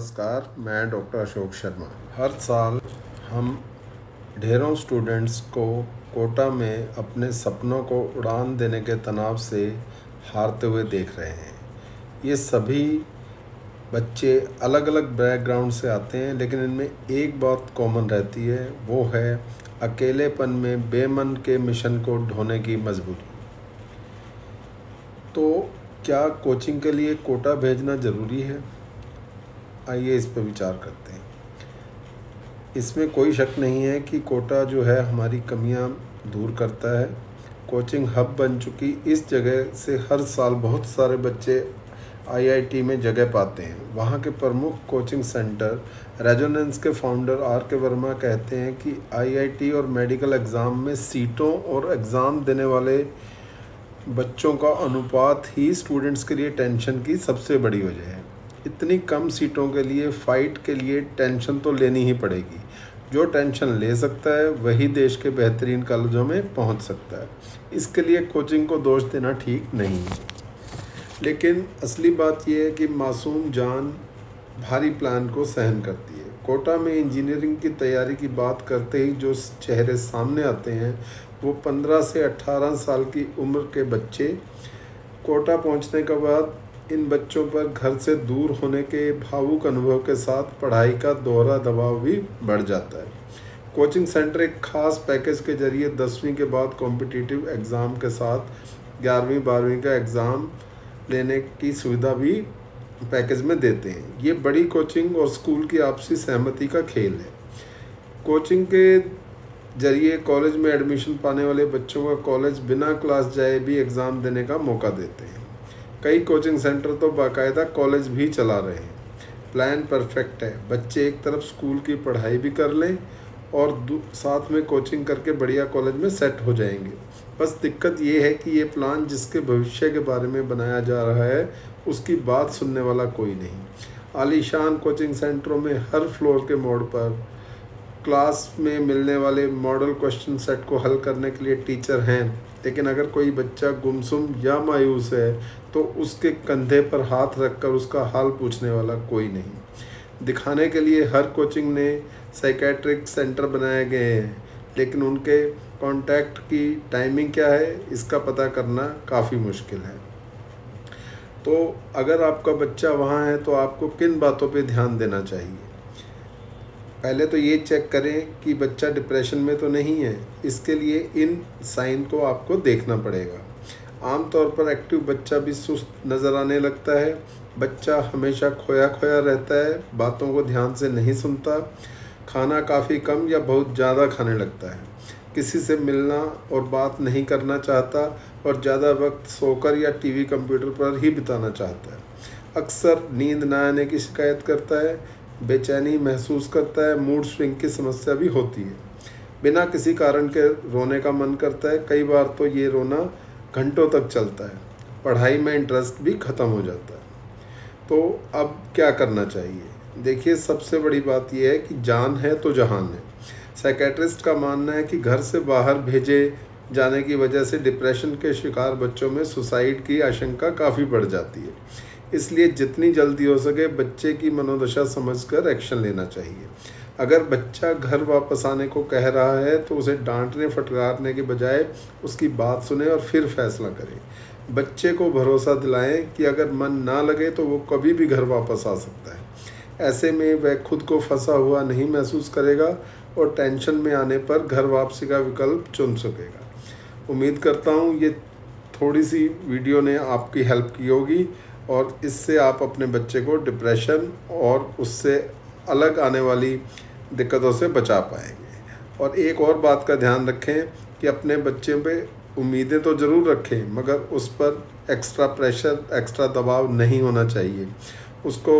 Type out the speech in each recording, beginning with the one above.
नमस्कार, मैं डॉक्टर अशोक शर्मा। हर साल हम ढेरों स्टूडेंट्स को कोटा में अपने सपनों को उड़ान देने के तनाव से हारते हुए देख रहे हैं। ये सभी बच्चे अलग अलग बैकग्राउंड से आते हैं, लेकिन इनमें एक बात कॉमन रहती है, वो है अकेलेपन में बेमन के मिशन को ढोने की मजबूरी। तो क्या कोचिंग के लिए कोटा भेजना ज़रूरी है? आइए इस पर विचार करते हैं। इसमें कोई शक नहीं है कि कोटा जो है हमारी कमियां दूर करता है। कोचिंग हब बन चुकी इस जगह से हर साल बहुत सारे बच्चे आईआईटी में जगह पाते हैं। वहाँ के प्रमुख कोचिंग सेंटर रेजोनेंस के फाउंडर आर के वर्मा कहते हैं कि आईआईटी और मेडिकल एग्ज़ाम में सीटों और एग्ज़ाम देने वाले बच्चों का अनुपात ही स्टूडेंट्स के लिए टेंशन की सबसे बड़ी वजह है। इतनी कम सीटों के लिए फ़ाइट के लिए टेंशन तो लेनी ही पड़ेगी। जो टेंशन ले सकता है वही देश के बेहतरीन कॉलेजों में पहुंच सकता है। इसके लिए कोचिंग को दोष देना ठीक नहीं है, लेकिन असली बात यह है कि मासूम जान भारी प्लान को सहन करती है। कोटा में इंजीनियरिंग की तैयारी की बात करते ही जो चेहरे सामने आते हैं वो 15 से 18 साल की उम्र के बच्चे। कोटा पहुंचने के बाद इन बच्चों पर घर से दूर होने के भावुक अनुभव के साथ पढ़ाई का दोहरा दबाव भी बढ़ जाता है। कोचिंग सेंटर एक खास पैकेज के जरिए 10वीं के बाद कॉम्पिटिटिव एग्ज़ाम के साथ 11वीं 12वीं का एग्ज़ाम लेने की सुविधा भी पैकेज में देते हैं। ये बड़ी कोचिंग और स्कूल की आपसी सहमति का खेल है। कोचिंग के जरिए कॉलेज में एडमिशन पाने वाले बच्चों का कॉलेज बिना क्लास जाए भी एग्ज़ाम देने का मौका देते हैं। कई कोचिंग सेंटर तो बाकायदा कॉलेज भी चला रहे हैं। प्लान परफेक्ट है। बच्चे एक तरफ स्कूल की पढ़ाई भी कर लें और साथ में कोचिंग करके बढ़िया कॉलेज में सेट हो जाएंगे। बस दिक्कत ये है कि ये प्लान जिसके भविष्य के बारे में बनाया जा रहा है उसकी बात सुनने वाला कोई नहीं। आलीशान कोचिंग सेंटरों में हर फ्लोर के मोड़ पर क्लास में मिलने वाले मॉडल क्वेश्चन सेट को हल करने के लिए टीचर हैं, लेकिन अगर कोई बच्चा गुमसुम या मायूस है तो उसके कंधे पर हाथ रखकर उसका हाल पूछने वाला कोई नहीं। दिखाने के लिए हर कोचिंग ने साइकेट्रिक सेंटर बनाए गए हैं, लेकिन उनके कॉन्टैक्ट की टाइमिंग क्या है इसका पता करना काफ़ी मुश्किल है। तो अगर आपका बच्चा वहाँ है तो आपको किन बातों पे ध्यान देना चाहिए? पहले तो ये चेक करें कि बच्चा डिप्रेशन में तो नहीं है। इसके लिए इन साइन को आपको देखना पड़ेगा। आमतौर पर एक्टिव बच्चा भी सुस्त नज़र आने लगता है। बच्चा हमेशा खोया खोया रहता है, बातों को ध्यान से नहीं सुनता, खाना काफ़ी कम या बहुत ज़्यादा खाने लगता है, किसी से मिलना और बात नहीं करना चाहता और ज़्यादा वक्त सोकर या टीवी कंप्यूटर पर ही बिताना चाहता है। अक्सर नींद न आने की शिकायत करता है, बेचैनी महसूस करता है, मूड स्विंग की समस्या भी होती है। बिना किसी कारण के रोने का मन करता है। कई बार तो ये रोना घंटों तक चलता है। पढ़ाई में इंटरेस्ट भी ख़त्म हो जाता है। तो अब क्या करना चाहिए? देखिए, सबसे बड़ी बात यह है कि जान है तो जहान है। साइकेट्रिस्ट का मानना है कि घर से बाहर भेजे जाने की वजह से डिप्रेशन के शिकार बच्चों में सुसाइड की आशंका काफ़ी बढ़ जाती है। इसलिए जितनी जल्दी हो सके बच्चे की मनोदशा समझकर एक्शन लेना चाहिए। अगर बच्चा घर वापस आने को कह रहा है तो उसे डांटने फटकारने के बजाय उसकी बात सुने और फिर फैसला करें। बच्चे को भरोसा दिलाएं कि अगर मन ना लगे तो वो कभी भी घर वापस आ सकता है। ऐसे में वह खुद को फंसा हुआ नहीं महसूस करेगा और टेंशन में आने पर घर वापसी का विकल्प चुन सकेगा। उम्मीद करता हूँ ये थोड़ी सी वीडियो ने आपकी हेल्प की होगी और इससे आप अपने बच्चे को डिप्रेशन और उससे अलग आने वाली दिक्कतों से बचा पाएंगे। और एक और बात का ध्यान रखें कि अपने बच्चे पे उम्मीदें तो ज़रूर रखें, मगर उस पर एक्स्ट्रा प्रेशर, एक्स्ट्रा दबाव नहीं होना चाहिए। उसको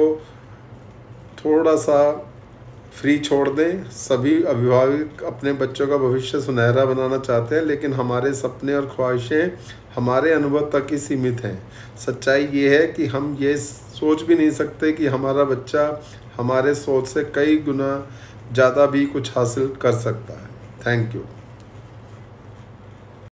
थोड़ा सा फ्री छोड़ दें। सभी अभिभावक अपने बच्चों का भविष्य सुनहरा बनाना चाहते हैं, लेकिन हमारे सपने और ख्वाहिशें हमारे अनुभव तक ही सीमित हैं। सच्चाई ये है कि हम ये सोच भी नहीं सकते कि हमारा बच्चा हमारे सोच से कई गुना ज़्यादा भी कुछ हासिल कर सकता है। Thank you.